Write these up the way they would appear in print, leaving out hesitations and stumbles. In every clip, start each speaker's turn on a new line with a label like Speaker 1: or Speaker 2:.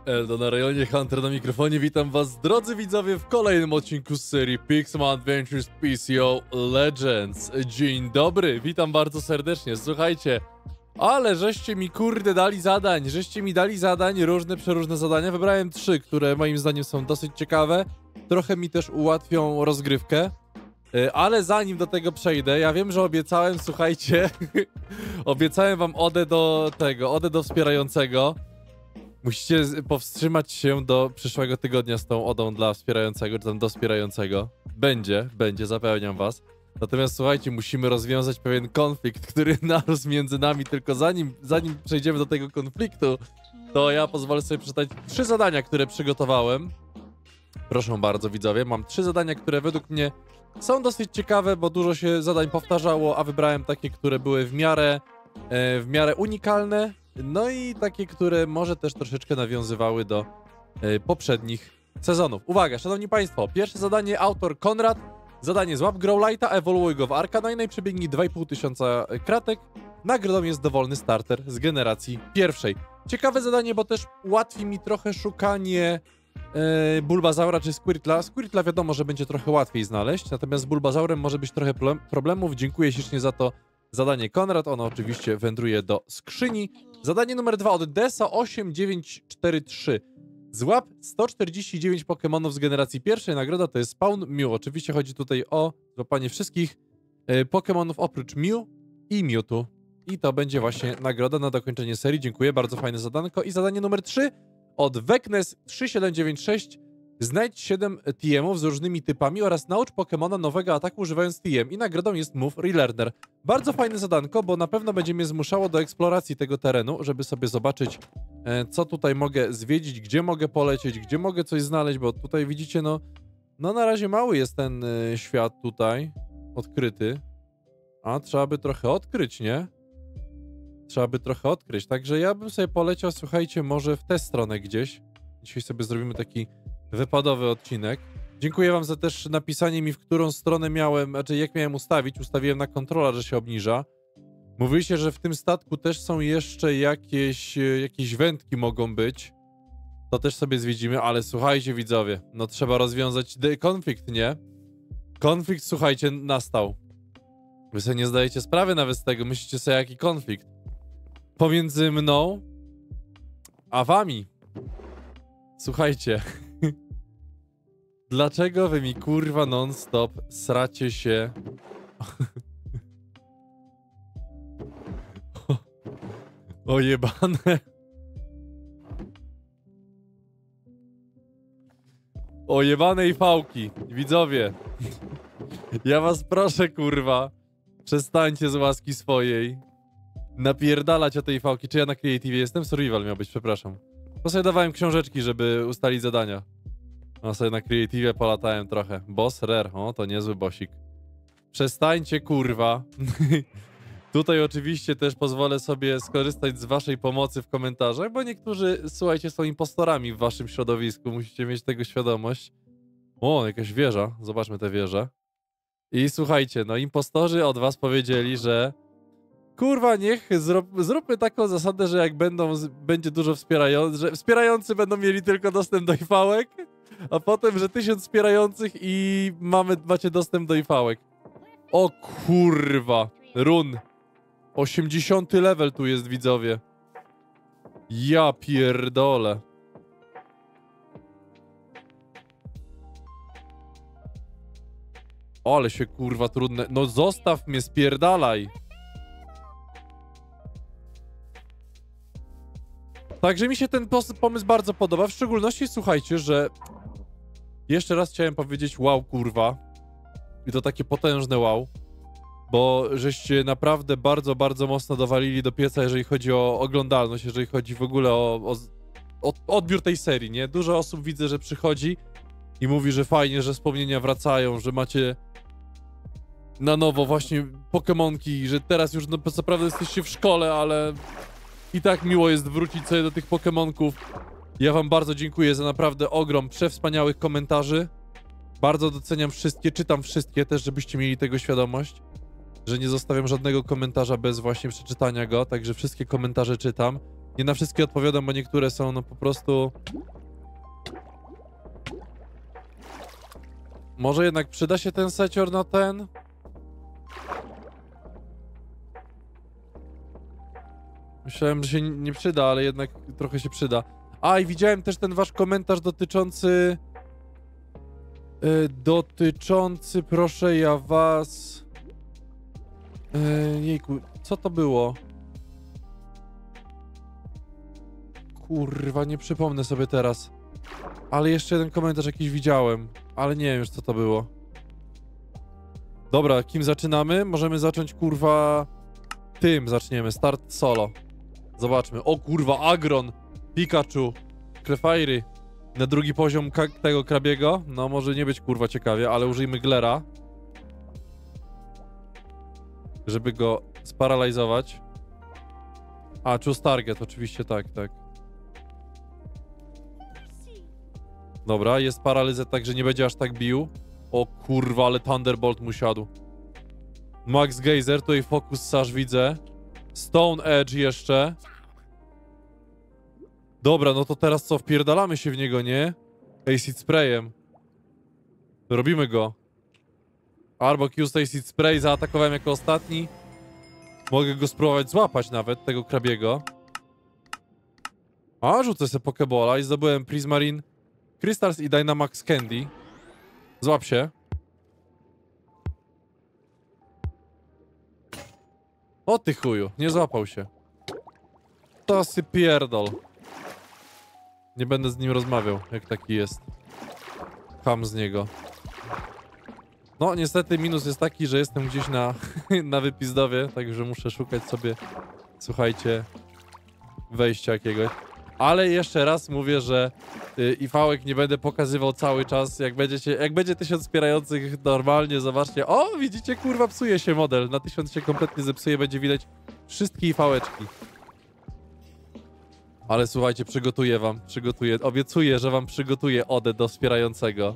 Speaker 1: Eldo na rejonie, Hunter na mikrofonie. Witam was, drodzy widzowie, w kolejnym odcinku z serii Pixma Adventures PCO Legends. Dzień dobry, witam bardzo serdecznie. Słuchajcie, ale żeście mi kurde dali zadań, różne, przeróżne zadania. Wybrałem 3, które moim zdaniem są dosyć ciekawe. Trochę mi też ułatwią rozgrywkę. Ale zanim do tego przejdę, ja wiem, że obiecałem, słuchajcie, obiecałem wam odę do wspierającego. Musicie powstrzymać się do przyszłego tygodnia z tą odą dla wspierającego, czy tam do wspierającego. Będzie, zapewniam was. Natomiast słuchajcie, musimy rozwiązać pewien konflikt, który narósł między nami, tylko zanim przejdziemy do tego konfliktu, to ja pozwolę sobie przeczytać 3 zadania, które przygotowałem. Proszę bardzo, widzowie, mam 3 zadania, które według mnie są dosyć ciekawe, bo dużo się zadań powtarzało, a wybrałem takie, które były w miarę unikalne, no i takie, które może też troszeczkę nawiązywały do poprzednich sezonów. Uwaga, szanowni państwo, pierwsze zadanie, autor Konrad, zadanie złap Growlite'a, ewoluuj go w Arcanine, przebiegnij 2500 kratek, nagrodą jest dowolny starter z generacji pierwszej. Ciekawe zadanie, bo też ułatwi mi trochę szukanie Bulbazaura czy Squirtla. Squirtla wiadomo, że będzie trochę łatwiej znaleźć, natomiast z Bulbazaurem może być trochę problemów. Dziękuję ślicznie za to zadanie, Konrad. Ono oczywiście wędruje do skrzyni. Zadanie numer 2 od Desa 8943. Złap 149 Pokémonów z generacji pierwszej. Nagroda to jest Spawn Mew. Oczywiście chodzi tutaj o złapanie wszystkich Pokémonów oprócz Mew i Mewtwo. I to będzie właśnie nagroda na dokończenie serii. Dziękuję, bardzo fajne zadanko. I zadanie numer 3 od Weknes 3796. Znajdź 7 TM-ów z różnymi typami oraz naucz Pokemona nowego ataku używając TM. I nagrodą jest Move Relearner. Bardzo fajne zadanko, bo na pewno będzie mnie zmuszało do eksploracji tego terenu, żeby sobie zobaczyć, co tutaj mogę zwiedzić, gdzie mogę polecieć, gdzie mogę coś znaleźć, bo tutaj widzicie, no na razie mały jest ten świat tutaj odkryty. A trzeba by trochę odkryć, nie? Trzeba by trochę odkryć. Także ja bym sobie poleciał, słuchajcie, może w tę stronę gdzieś. Dzisiaj sobie zrobimy taki wypadowy odcinek. Dziękuję wam za też napisanie mi, w którą stronę miałem, znaczy jak miałem ustawić. Ustawiłem na kontrola, że się obniża. Mówiliście, że w tym statku też są jeszcze jakieś wędki mogą być. To też sobie zwiedzimy, ale słuchajcie, widzowie, no trzeba rozwiązać konflikt, nie? Konflikt, słuchajcie, nastał. Wy sobie nie zdajecie sprawy nawet z tego, myślicie sobie, jaki konflikt pomiędzy mną a wami. Słuchajcie. Dlaczego wy mi kurwa non-stop sracie się? O jebane. O jebanej fałki. Widzowie. Ja was proszę, kurwa. Przestańcie z łaski swojej napierdalać o tej fałki. Czy ja na Creative jestem? Survival miał być, przepraszam. To sobie dawałem książeczki, żeby ustalić zadania. No sobie na Creative polatałem trochę. Boss rare. O, to niezły bossik. Przestańcie, kurwa. Tutaj oczywiście też pozwolę sobie skorzystać z waszej pomocy w komentarzach, bo niektórzy, słuchajcie, są impostorami w waszym środowisku. Musicie mieć tego świadomość. O, jakaś wieża. Zobaczmy tę wieżę. I słuchajcie, no impostorzy od was powiedzieli, że kurwa, niech zróbmy taką zasadę, że jak będzie dużo wspierających, że wspierający będą mieli tylko dostęp do IV-ek, a potem, że 1000 wspierających i macie dostęp do IV-ek. O kurwa, run. 80 level tu jest, widzowie. Ja pierdolę. Ale się kurwa trudne. No zostaw mnie, spierdalaj. Także mi się ten pomysł bardzo podoba, w szczególności słuchajcie, że jeszcze raz chciałem powiedzieć wow, kurwa. I to takie potężne wow. Bo żeście naprawdę bardzo, bardzo mocno dowalili do pieca, jeżeli chodzi o oglądalność, jeżeli chodzi w ogóle o odbiór tej serii, nie? Dużo osób widzę, że przychodzi i mówi, że fajnie, że wspomnienia wracają, że macie na nowo właśnie Pokemonki, że teraz już, no co prawda jesteście w szkole, ale i tak miło jest wrócić sobie do tych Pokemonków. Ja wam bardzo dziękuję za naprawdę ogrom przewspaniałych komentarzy. Bardzo doceniam wszystkie, czytam wszystkie też, żebyście mieli tego świadomość, że nie zostawiam żadnego komentarza bez właśnie przeczytania go, także wszystkie komentarze czytam. Nie na wszystkie odpowiadam, bo niektóre są no po prostu... Może jednak przyda się ten secior na ten? Myślałem, że się nie przyda, ale jednak trochę się przyda. A, i widziałem też ten wasz komentarz dotyczący... proszę ja was... Jejku, co to było? Kurwa, nie przypomnę sobie teraz. Ale jeszcze jeden komentarz jakiś widziałem. Ale nie wiem już, co to było. Dobra, kim zaczynamy? Możemy zacząć, kurwa... Tym zaczniemy. Start solo. Zobaczmy. O kurwa, Agron, Pikachu, Clefairy. Na drugi poziom tego krabiego. No może nie być kurwa ciekawie, ale użyjmy Glera. Żeby go sparalizować. A, choose target, oczywiście tak, tak. Dobra, jest paralizet, także nie będzie aż tak bił. O kurwa, ale Thunderbolt mu siadł. Max Geyser, tutaj Focus Sash widzę. Stone Edge jeszcze. Dobra, no to teraz co? Wpierdalamy się w niego, nie? Acid Sprayem. Robimy go. Arbok use Acid Spray, zaatakowałem jako ostatni. Mogę go spróbować złapać nawet, tego krabiego. A, rzucę sobie Pokebola i zdobyłem Prismarine, Crystals i Dynamax Candy. Złap się. O ty chuju, nie złapał się. To sy pierdol. Nie będę z nim rozmawiał, jak taki jest. Cham z niego. No, niestety minus jest taki, że jestem gdzieś na, na wypizdowie, także muszę szukać sobie, słuchajcie, wejścia jakiegoś. Ale jeszcze raz mówię, że IV-ek nie będę pokazywał cały czas. Jak będzie 1000 wspierających normalnie, zobaczcie. O, widzicie, kurwa, psuje się model. Na 1000 się kompletnie zepsuje, będzie widać wszystkie IV-eczki. Ale słuchajcie, obiecuję, że wam przygotuję odę do wspierającego.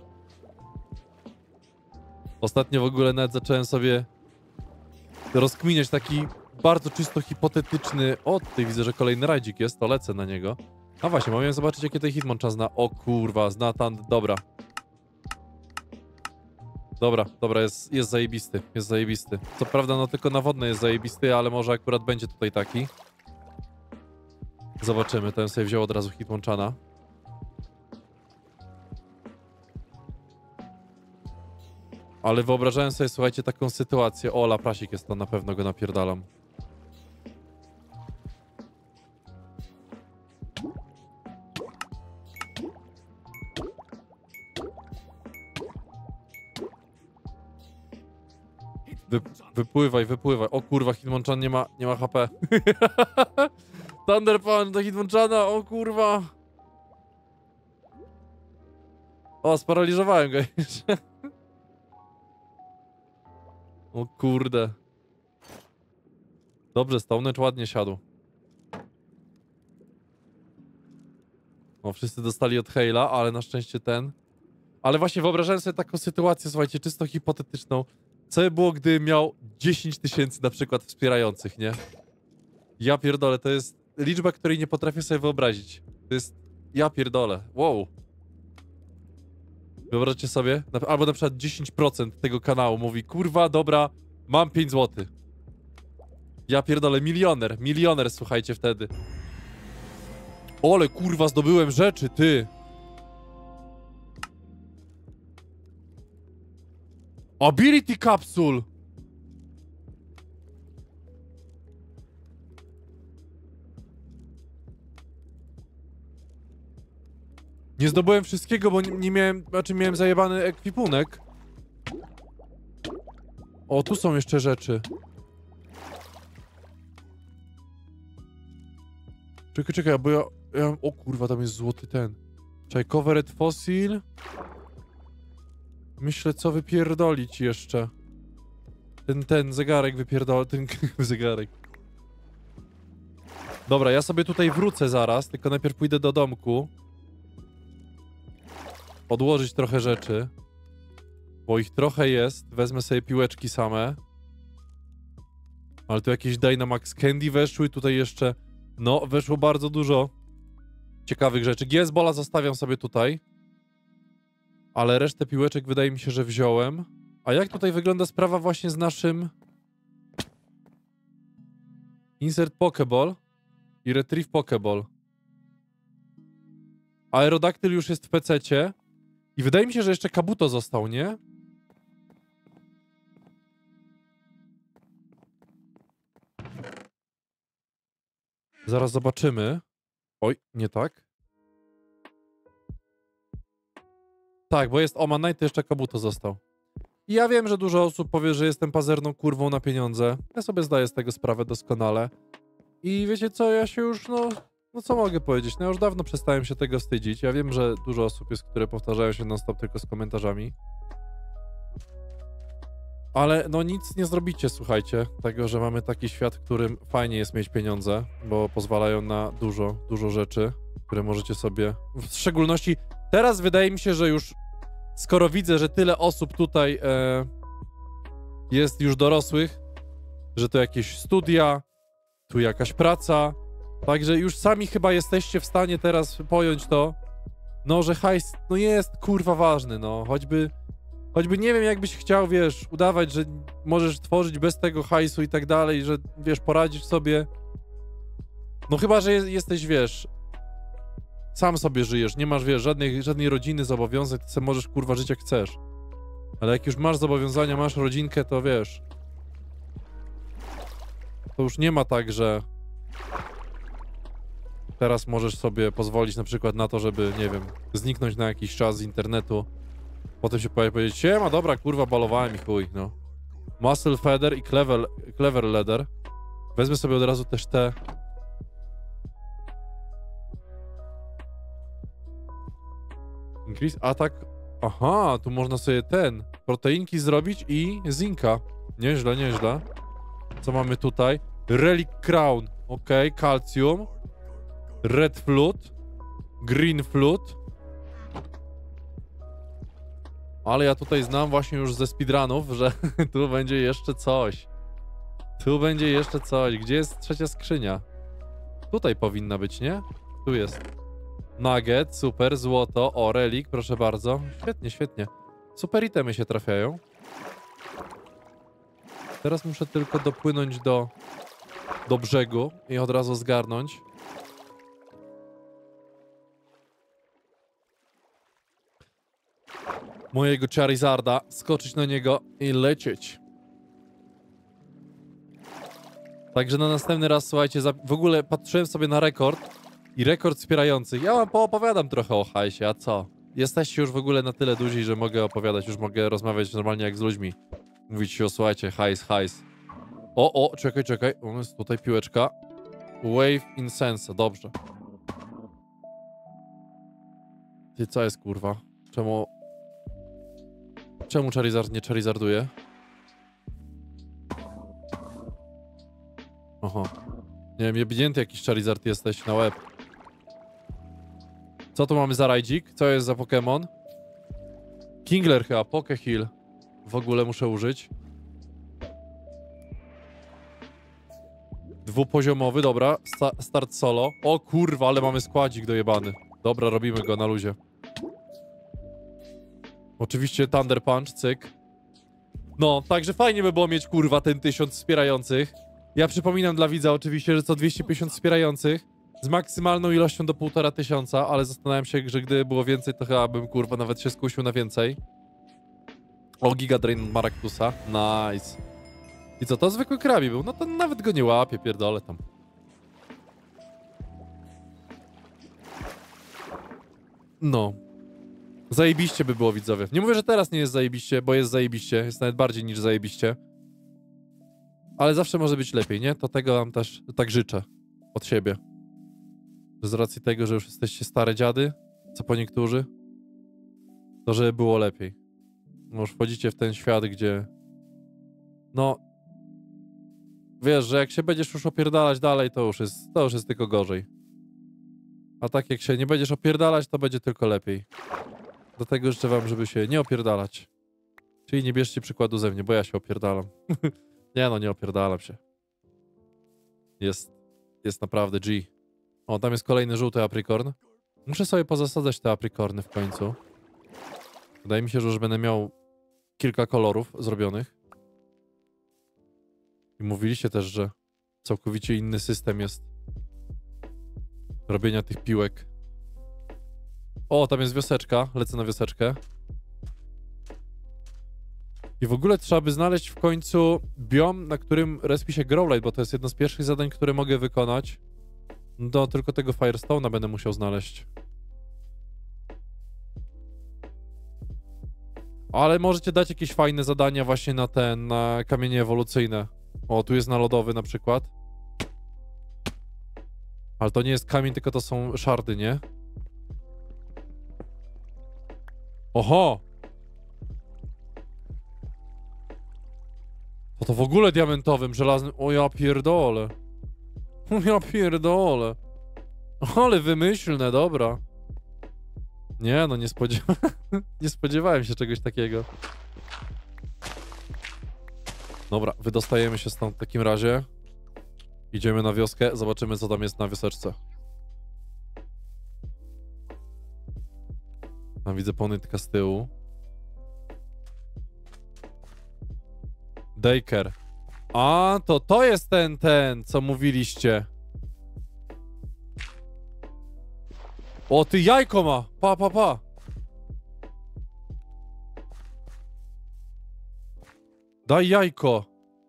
Speaker 1: Ostatnio w ogóle nawet zacząłem sobie rozkminiać taki bardzo czysto hipotetyczny... O, tutaj widzę, że kolejny rajdzik jest, to lecę na niego. A właśnie, miałem zobaczyć, jakie tutaj Hitmonchan zna. O kurwa, zna tam... Dobra. Dobra, jest zajebisty, jest zajebisty. Co prawda, no tylko na wodne jest zajebisty, ale może akurat będzie tutaj taki. Zobaczymy, ten sobie wziął od razu Hitmonchana. Ale wyobrażałem sobie, słuchajcie, taką sytuację. O, Laprasik jest to, na pewno go napierdalam. Wypływaj. O kurwa, Hitmonchan nie ma HP. Thunder Punch do Hitmonchana, o kurwa. O, sparaliżowałem go jeszcze. O kurde. Dobrze, Stone Edge ładnie siadł. O, wszyscy dostali od Hale'a, ale na szczęście ten. Ale właśnie wyobrażałem sobie taką sytuację, słuchajcie, czysto hipotetyczną. Co by było, gdy miał 10 000 na przykład wspierających, nie? Ja pierdolę, to jest liczba, której nie potrafię sobie wyobrazić. To jest... Ja pierdolę. Wow. Wyobraźcie sobie? Albo na przykład 10% tego kanału mówi, kurwa, dobra, mam 5 zł. Ja pierdolę, milioner, słuchajcie, wtedy. Ole, kurwa, zdobyłem rzeczy, ty. Ability Capsule. Nie zdobyłem wszystkiego, bo nie miałem, miałem zajebany ekwipunek. O, tu są jeszcze rzeczy. Czekaj, bo ja... O kurwa, tam jest złoty ten. Czekaj, Covered Fossil. Myślę, co wypierdolić jeszcze. Ten zegarek wypierdol... Ten zegarek. Dobra, ja sobie tutaj wrócę zaraz, tylko najpierw pójdę do domku. Odłożyć trochę rzeczy. Bo ich trochę jest. Wezmę sobie piłeczki same. Ale tu jakieś Dynamax Candy weszły. Tutaj jeszcze No, weszło bardzo dużo ciekawych rzeczy. GS-Bola zostawiam sobie tutaj. Ale resztę piłeczek wydaje mi się, że wziąłem. A jak tutaj wygląda sprawa właśnie z naszym... Insert Pokeball i Retrieve Pokeball. Aerodactyl już jest w pececie. I wydaje mi się, że jeszcze Kabuto został, nie? Zaraz zobaczymy. Oj, nie tak. Tak, bo jest Oman Knight, to jeszcze Kabuto został. I ja wiem, że dużo osób powie, że jestem pazerną kurwą na pieniądze. Ja sobie zdaję z tego sprawę doskonale. I wiecie co, ja się już, no co mogę powiedzieć? No ja już dawno przestałem się tego wstydzić. Ja wiem, że dużo osób jest, które powtarzają się non-stop tylko z komentarzami. Ale no nic nie zrobicie, słuchajcie, tego, że mamy taki świat, w którym fajnie jest mieć pieniądze, bo pozwalają na dużo rzeczy, które możecie sobie... W szczególności teraz wydaje mi się, że już skoro widzę, że tyle osób tutaj jest już dorosłych, że to jakieś studia, tu jakaś praca, także już sami chyba jesteście w stanie teraz pojąć to, no, że hajs, no jest kurwa ważny, no, choćby nie wiem, jakbyś chciał, wiesz, udawać, że możesz tworzyć bez tego hajsu i tak dalej, że, wiesz, poradzisz sobie, no chyba, że jesteś, wiesz, sam sobie żyjesz, nie masz, wiesz, żadnej rodziny, zobowiązań, to sobie możesz, kurwa, żyć jak chcesz, ale jak już masz zobowiązania, masz rodzinkę, to wiesz, to już nie ma tak, że teraz możesz sobie pozwolić na przykład na to, żeby, nie wiem, zniknąć na jakiś czas z internetu, potem się powiedzieć, siema, dobra, kurwa, balowałem i chuj, no. Muscle Feather i Clever Leather. Wezmę sobie od razu też te... Increase attack... Aha, tu można sobie proteinki zrobić i zinka. Nieźle, nieźle. Co mamy tutaj? Relic Crown. Okej, calcium. Red Flute. Green Flute. Ale ja tutaj znam właśnie już ze speedrunów, że tu będzie jeszcze coś. Tu będzie jeszcze coś. Gdzie jest trzecia skrzynia? Tutaj powinna być, nie? Tu jest. Nugget, super, złoto. O, relik, proszę bardzo. Świetnie, świetnie. Super itemy się trafiają. Teraz muszę tylko dopłynąć do brzegu i od razu zgarnąć. Mojego Charizarda, skoczyć na niego i lecieć. Także na następny raz, słuchajcie, w ogóle patrzyłem sobie na rekord i rekord wspierających. Ja wam poopowiadam trochę o hajsie, a co? Jesteście już w ogóle na tyle duzi, że mogę opowiadać, już mogę rozmawiać normalnie jak z ludźmi. Mówić się, o słuchajcie, hajs. O, czekaj. O, jest tutaj piłeczka. Wave Incense, dobrze. Ty, co jest, kurwa? Czemu Charizard nie Charizarduje? Oho. Nie wiem, jebnięty jakiś Charizard jesteś na łeb. Co tu mamy za rajdzik? Co jest za Pokémon? Kingler chyba, Pokeheal. W ogóle muszę użyć. Dwupoziomowy, dobra. Start solo. O kurwa, ale mamy składzik dojebany. Dobra, robimy go na luzie. Oczywiście Thunder Punch, cyk. No, także fajnie by było mieć, kurwa, ten 1000 wspierających. Ja przypominam dla widza oczywiście, że co 250 wspierających z maksymalną ilością do 1500, ale zastanawiam się, że gdyby było więcej, to chyba bym, kurwa, nawet się skusił na więcej. O, Giga Drain Maractusa. Nice. I co, to zwykły krabi był? No to nawet go nie łapię, pierdolę tam. No. Zajebiście by było, widzowie. Nie mówię, że teraz nie jest zajebiście, bo jest zajebiście. Jest nawet bardziej niż zajebiście. Ale zawsze może być lepiej, nie? To tego wam też tak życzę. Od siebie. Z racji tego, że już jesteście stare dziady, co po niektórzy, to żeby było lepiej. No już wchodzicie w ten świat, gdzie... No... Wiesz, że jak się będziesz już opierdalać dalej, to już jest tylko gorzej. A tak jak się nie będziesz opierdalać, to będzie tylko lepiej. Dlatego życzę wam, żeby się nie opierdalać. Czyli nie bierzcie przykładu ze mnie, bo ja się opierdalam. Nie no, nie opierdalam się. jest naprawdę G. O, tam jest kolejny żółty aprykorn. Muszę sobie pozasadzać te aprykorny w końcu. Wydaje mi się, że już będę miał kilka kolorów zrobionych. I mówiliście też, że całkowicie inny system jest robienia tych piłek. O, tam jest wioseczka. Lecę na wioseczkę. I w ogóle trzeba by znaleźć w końcu biom, na którym respi się Growlite, bo to jest jedno z pierwszych zadań, które mogę wykonać. No, tylko tego Firestone'a będę musiał znaleźć. Ale możecie dać jakieś fajne zadania właśnie na kamienie ewolucyjne. O, tu jest na lodowy na przykład. Ale to nie jest kamień, tylko to są szardy, nie? Oho! To w ogóle diamentowym, żelaznym... O ja pierdolę. O ja pierdolę. Ale wymyślne, dobra. Nie, no nie spodziewałem się czegoś takiego. Dobra, wydostajemy się stąd w takim razie. Idziemy na wioskę, zobaczymy co tam jest na wioseczce. Tam widzę ponytka z tyłu. Daycare. A, to jest ten, co mówiliście. O, ty jajko ma! Pa. Daj jajko.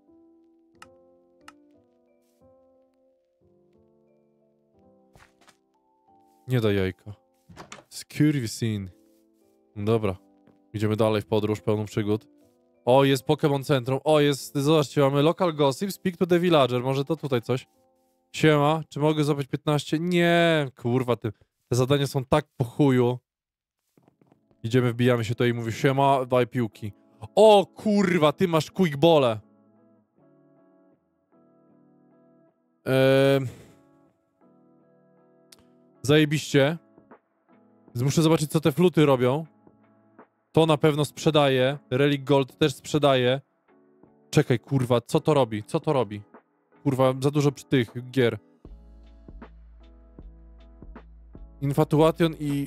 Speaker 1: Nie daj jajka. Skurwysyn. Dobra. Idziemy dalej w podróż pełną przygód. O, jest Pokémon Centrum. O, jest... Zobaczcie, mamy Local Gossip, Speak to the Villager. Może to tutaj coś. Siema, czy mogę złapać 15? Nie, kurwa, te zadania są tak po chuju. Idziemy, wbijamy się tutaj i mówi siema, daj piłki. O, kurwa, ty masz quickbole. Zajebiście. Muszę zobaczyć, co te fluty robią. To na pewno sprzedaje. Relic Gold też sprzedaje. Czekaj, kurwa, co to robi? Co to robi? Kurwa, za dużo tych gier. Infatuation i...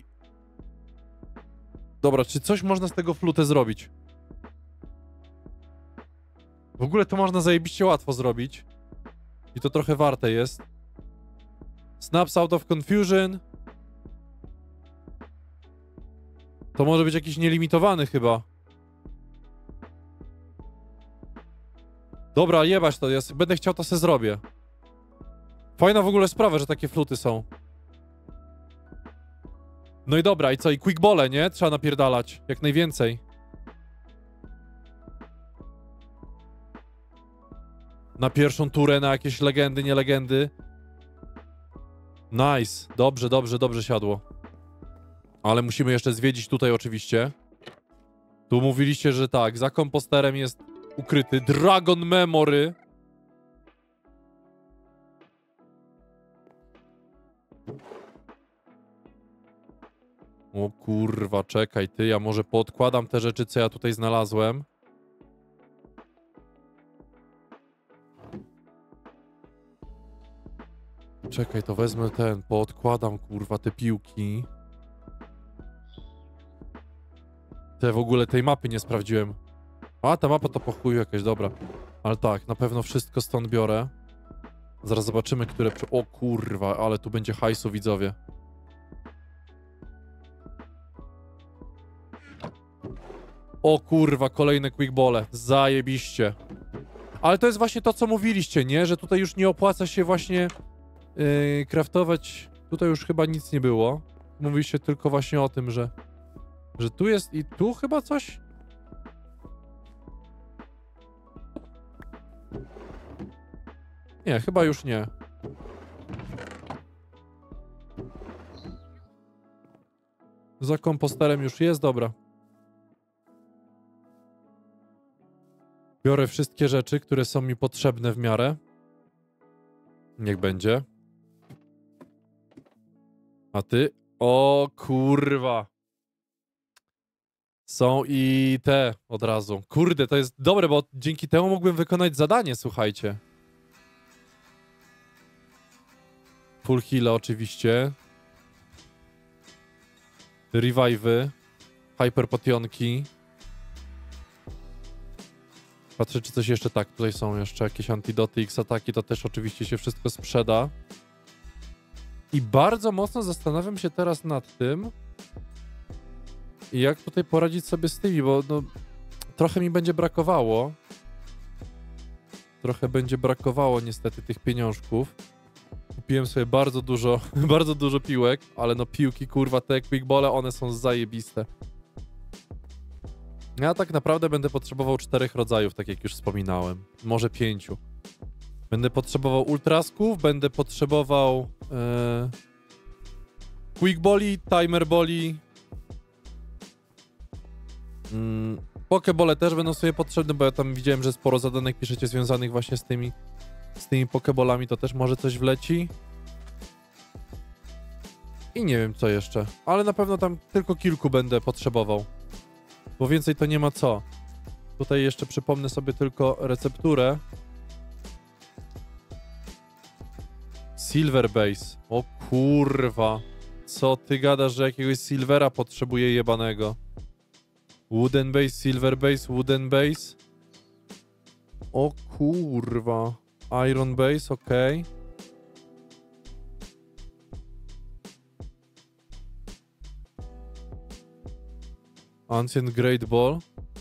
Speaker 1: Dobra, czy coś można z tego flutę zrobić? W ogóle to można zajebiście łatwo zrobić. I to trochę warte jest. Snaps out of confusion. To może być jakiś nielimitowany chyba. Dobra, jebać to, ja będę chciał, to se zrobię. Fajna w ogóle sprawa, że takie fluty są. No i dobra, i co? I quickbole, nie? Trzeba napierdalać. Jak najwięcej. Na pierwszą turę, na jakieś legendy, nie legendy. Nice. Dobrze siadło. Ale musimy jeszcze zwiedzić tutaj oczywiście. Tu mówiliście, że tak, za komposterem jest ukryty Dragon Memory. O kurwa, czekaj ty, ja może poodkładam te rzeczy, co ja tutaj znalazłem. Czekaj, to wezmę poodkładam kurwa te piłki. W ogóle tej mapy nie sprawdziłem. A, ta mapa to po chuju jakaś, dobra. Ale tak, na pewno wszystko stąd biorę. Zaraz zobaczymy, które... O kurwa, ale tu będzie hajsu, widzowie. O kurwa, kolejne quickbole. Zajebiście. Ale to jest właśnie to, co mówiliście, nie? Że tutaj już nie opłaca się właśnie craftować. Tutaj już chyba nic nie było. Mówiliście tylko właśnie o tym, że tu jest i tu chyba coś? Nie, chyba już nie. Za komposterem już jest, dobra. Biorę wszystkie rzeczy, które są mi potrzebne w miarę. Niech będzie. A ty? O kurwa. Są i te od razu. Kurde, to jest dobre, bo dzięki temu mógłbym wykonać zadanie, słuchajcie. Full heal oczywiście. Revive'y. Hyper potionki. Patrzę, czy coś jeszcze... Tak, tutaj są jeszcze jakieś antidoty, X-ataki, to też oczywiście się wszystko sprzeda. I bardzo mocno zastanawiam się teraz nad tym, jak tutaj poradzić sobie z tymi, bo no, trochę mi będzie brakowało. Trochę będzie brakowało niestety tych pieniążków. Kupiłem sobie bardzo dużo, bardzo dużo piłek, ale no piłki, kurwa, te quickbole, one są zajebiste. Ja tak naprawdę będę potrzebował 4 rodzajów, tak jak już wspominałem. Może 5. Będę potrzebował ultrasków, będę potrzebował quickboli, timerboli. Pokebole też będą sobie potrzebne, bo ja tam widziałem, że sporo zadanek piszecie związanych właśnie z tymi pokebolami, to też może coś wleci. I nie wiem co jeszcze, ale na pewno tam tylko kilku będę potrzebował, bo więcej to nie ma co. Tutaj jeszcze przypomnę sobie tylko recepturę. Silver Base. O kurwa. Co ty gadasz, że jakiegoś silvera potrzebuję jebanego? Wooden Base, Silver Base, Wooden Base. O kurwa. Iron Base, okej. Okay. Ancient Great Ball.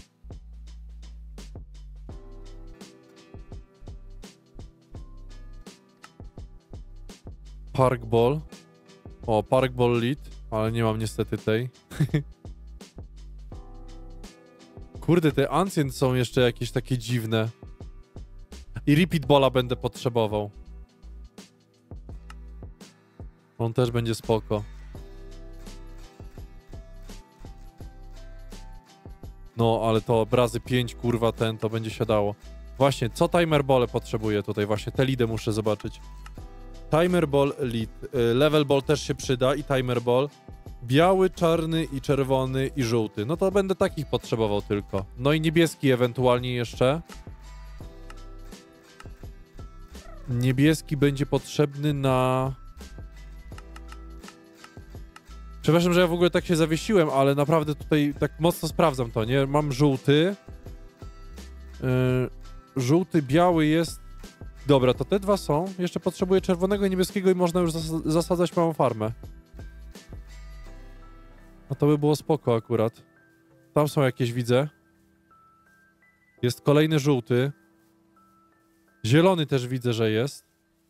Speaker 1: Park Ball. O, Park Ball Lead, ale nie mam niestety tej. Kurde, te Ancient są jeszcze jakieś takie dziwne. I Repeat Balla będę potrzebował. On też będzie spoko. No, ale to razy 5, kurwa, to będzie siadało. Właśnie, co Timer Ball potrzebuję tutaj? Właśnie, te leady muszę zobaczyć. Timer Ball Lead. Level Ball też się przyda i Timer Ball. Biały, czarny i czerwony i żółty. No to będę takich potrzebował tylko. No i niebieski ewentualnie jeszcze. Niebieski będzie potrzebny na... Przepraszam, że ja w ogóle tak się zawiesiłem, ale naprawdę tutaj tak mocno sprawdzam to, nie? Mam żółty. Żółty, biały jest... Dobra, to te dwa są. Jeszcze potrzebuję czerwonego i niebieskiego i można już zasadzać małą farmę. No to by było spoko akurat. Tam są jakieś, widzę. Jest kolejny żółty. Zielony też widzę, że jest.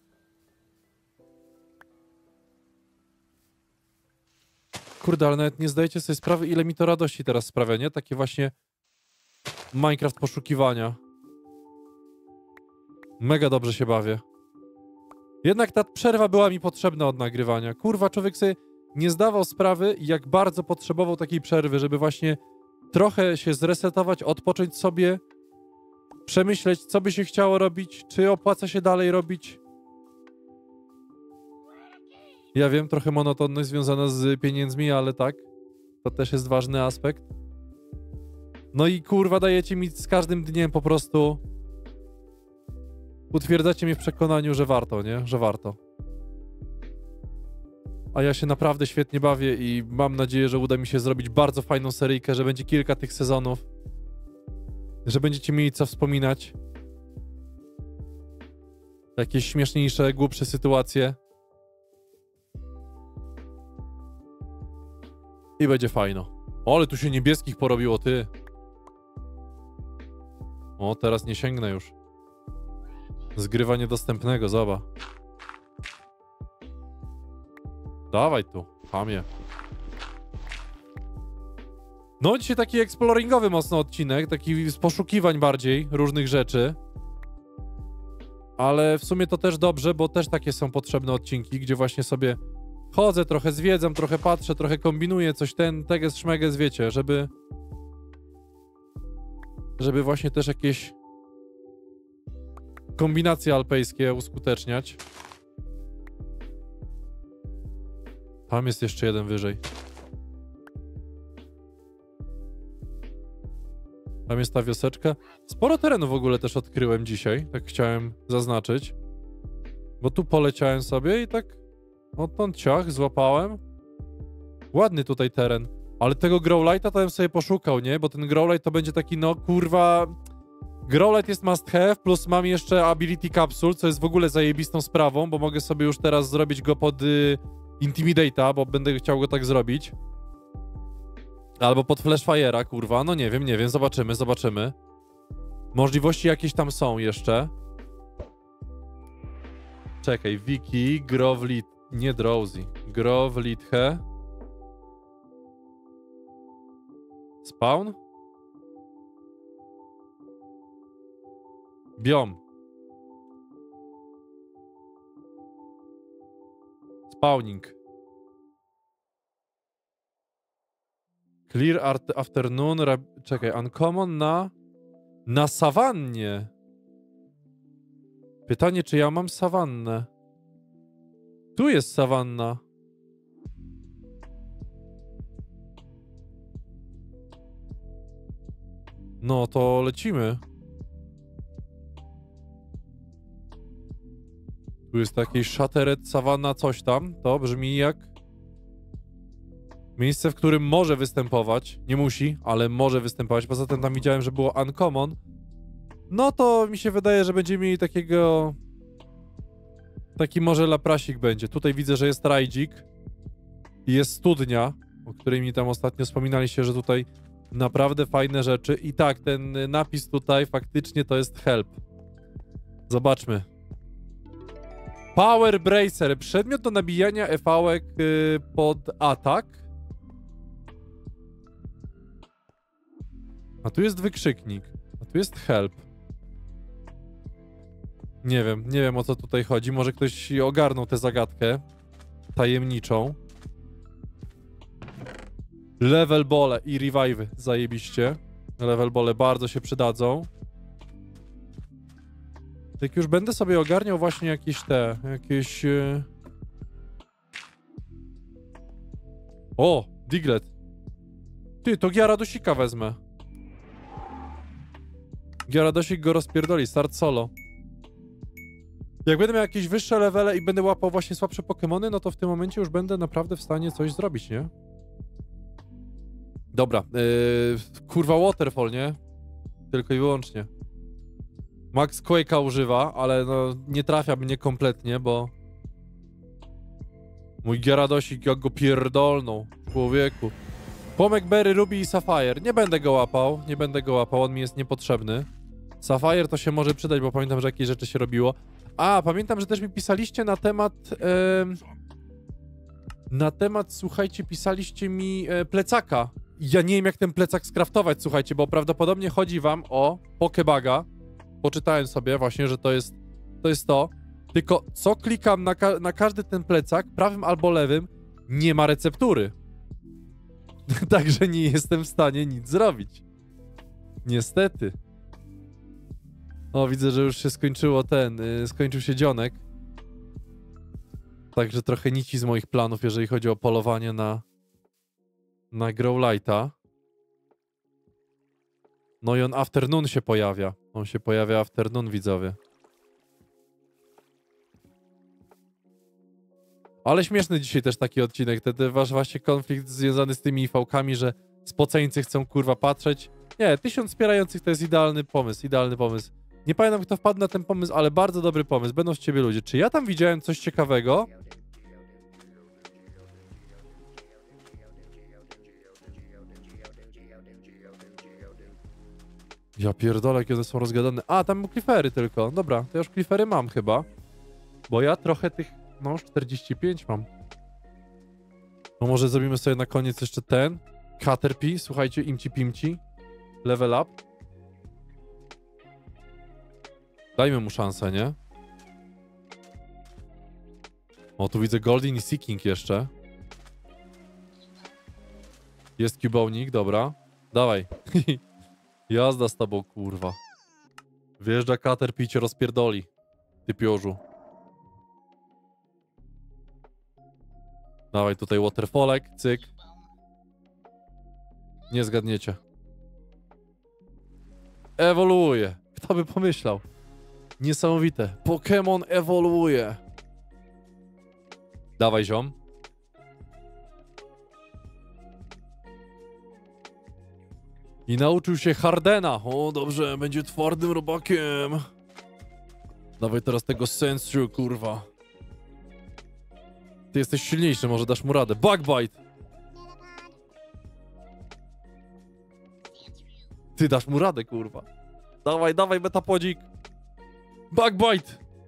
Speaker 1: Kurde, ale nawet nie zdajecie sobie sprawy, ile mi to radości teraz sprawia, nie? Takie właśnie Minecraft poszukiwania. Mega dobrze się bawię. Jednak ta przerwa była mi potrzebna od nagrywania. Kurwa, człowiek sobie nie zdawał sprawy, jak bardzo potrzebował takiej przerwy, żeby właśnie trochę się zresetować, odpocząć sobie, przemyśleć, co by się chciało robić, czy opłaca się dalej robić. Ja wiem, trochę monotonność związana z pieniędzmi, ale tak, to też jest ważny aspekt. No i kurwa, dajecie mi z każdym dniem po prostu... Utwierdzacie mnie w przekonaniu, że warto, nie? Że warto. A ja się naprawdę świetnie bawię i mam nadzieję, że uda mi się zrobić bardzo fajną seryjkę, że będzie kilka tych sezonów. Że będziecie mieli co wspominać. Jakieś śmieszniejsze, głupsze sytuacje. I będzie fajno. O, ale tu się niebieskich porobiło, ty. O, teraz nie sięgnę już. Zgrywa niedostępnego, zobacz. Dawaj tu, chamie. No, dzisiaj taki exploringowy mocno odcinek, taki z poszukiwań bardziej różnych rzeczy. Ale w sumie to też dobrze, bo też takie są potrzebne odcinki, gdzie właśnie sobie chodzę, trochę zwiedzam, trochę patrzę, trochę kombinuję, coś teges, szmeges, wiecie, żeby właśnie też jakieś kombinacje alpejskie uskuteczniać. Tam jest jeszcze jeden wyżej. Tam jest ta wioseczka. Sporo terenu w ogóle też odkryłem dzisiaj, tak chciałem zaznaczyć. Bo tu poleciałem sobie i tak Odtąd ciach, złapałem. Ładny tutaj teren. Ale tego Growlite'a to bym sobie poszukał, nie? Bo ten Growlite to będzie taki, no kurwa... Growlite jest must have, plus mam jeszcze Ability Capsule, co jest w ogóle zajebistą sprawą, bo mogę sobie już teraz zrobić go pod Intimidate'a, bo będę chciał go tak zrobić. Albo pod Flashfire'a, kurwa. No nie wiem, zobaczymy. Możliwości jakieś tam są jeszcze. Czekaj, Wiki, Growlit... Nie Drowsy. Growlithe. Spawn? Biom. Spawning. Clear afternoon. Czekaj, uncommon na sawannie. Pytanie, czy ja mam sawannę? Tu jest sawanna. No to lecimy. Tu jest taki Shattered Savanna coś tam. To brzmi jak miejsce, w którym może występować. Nie musi, ale może występować. Poza tym tam widziałem, że było uncommon. No to mi się wydaje, że będziemy mieli takiego... Taki może laprasik będzie. Tutaj widzę, że jest rajdzik. I jest studnia, o której mi tam ostatnio wspominaliście, że tutaj naprawdę fajne rzeczy. I tak, ten napis tutaj faktycznie to jest help. Zobaczmy. Power Bracer. Przedmiot do nabijania EV-ek pod atak. A tu jest wykrzyknik. A tu jest help. Nie wiem o co tutaj chodzi. Może ktoś ogarnął tę zagadkę tajemniczą. Level bole i revive. Zajebiście. Level bole bardzo się przydadzą. Jak już będę sobie ogarniał właśnie jakieś... O! Diglett. Ty, to Gyarados-ika wezmę. Gyarados-ik go rozpierdoli. Start solo. Jak będę miał jakieś wyższe levele i będę łapał właśnie słabsze Pokemony, no to w tym momencie już będę naprawdę w stanie coś zrobić, nie? Dobra. Kurwa Waterfall, nie? Tylko i wyłącznie. Max Quake'a używa, ale no nie trafia mnie kompletnie, bo... Mój Gyarados-ik jak go pierdolną. Człowieku. Płomek Berry, Ruby i Sapphire. Nie będę go łapał, on mi jest niepotrzebny. Sapphire to się może przydać, bo pamiętam, że jakieś rzeczy się robiło. A, pamiętam, że też mi pisaliście na temat... słuchajcie, pisaliście mi plecaka. Ja nie wiem, jak ten plecak skraftować, słuchajcie, bo prawdopodobnie chodzi wam o Pokebaga. Poczytałem sobie właśnie, że to jest to. Tylko co klikam na każdy ten plecak, prawym albo lewym, nie ma receptury. Także nie jestem w stanie nic zrobić. Niestety. O, widzę, że już się skończyło skończył się dzionek. Także trochę nici z moich planów, jeżeli chodzi o polowanie na Growlite'a. No i on afternoon się pojawia. On się pojawia afternoon, widzowie. Ale śmieszny dzisiaj też taki odcinek. Ten wasz właśnie konflikt związany z tymi IV-kami, że spoceńcy chcą kurwa patrzeć. Nie, 1000 wspierających to jest idealny pomysł, Nie pamiętam, kto wpadł na ten pomysł, ale bardzo dobry pomysł. Będą z ciebie ludzie. Czy ja tam widziałem coś ciekawego? Ja pierdolę, jakie one są rozgadane. A, tam klifery tylko. Dobra, to ja już klifery mam chyba. Bo ja trochę tych... No, już 45 mam. No może zrobimy sobie na koniec jeszcze ten. Caterpie, słuchajcie, imci pimci. Level up. Dajmy mu szansę, nie? O, tu widzę Goldin i Seeking jeszcze. Jest Cubonik, dobra. Dawaj. Jazda z tobą, kurwa. Wjeżdża Caterpie i cię rozpierdoli. Ty piorzu. Dawaj tutaj Waterfallek, cyk. Nie zgadniecie. Ewoluuje. Kto by pomyślał? Niesamowite. Pokémon ewoluuje. Dawaj, ziom. I nauczył się Hardena. O, dobrze, będzie twardym robakiem. Dawaj teraz tego Senshu, kurwa. Ty jesteś silniejszy, może dasz mu radę. Backbite! Ty dasz mu radę, kurwa. Dawaj, dawaj, Metapodzik. Backbite!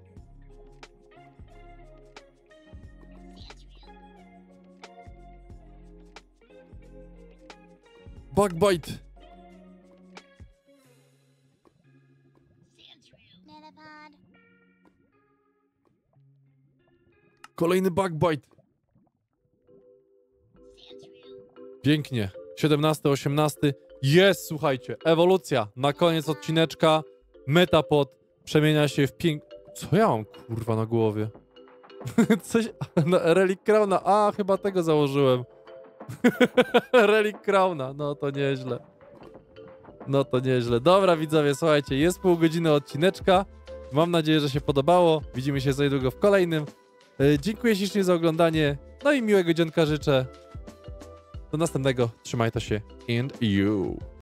Speaker 1: Backbite! Kolejny backbite. Pięknie. 17, 18. Jest, słuchajcie. Ewolucja. Na koniec odcineczka. Metapod przemienia się w Co ja mam, kurwa, na głowie? Coś... Relic Crowna. A, chyba tego założyłem. Relic Crowna. No to nieźle. No to nieźle. Dobra, widzowie, słuchajcie. Jest pół godziny odcineczka. Mam nadzieję, że się podobało. Widzimy się za niedługo w kolejnym. Dziękuję ślicznie za oglądanie. No i miłego dzionka życzę. Do następnego. Trzymajcie się. And you.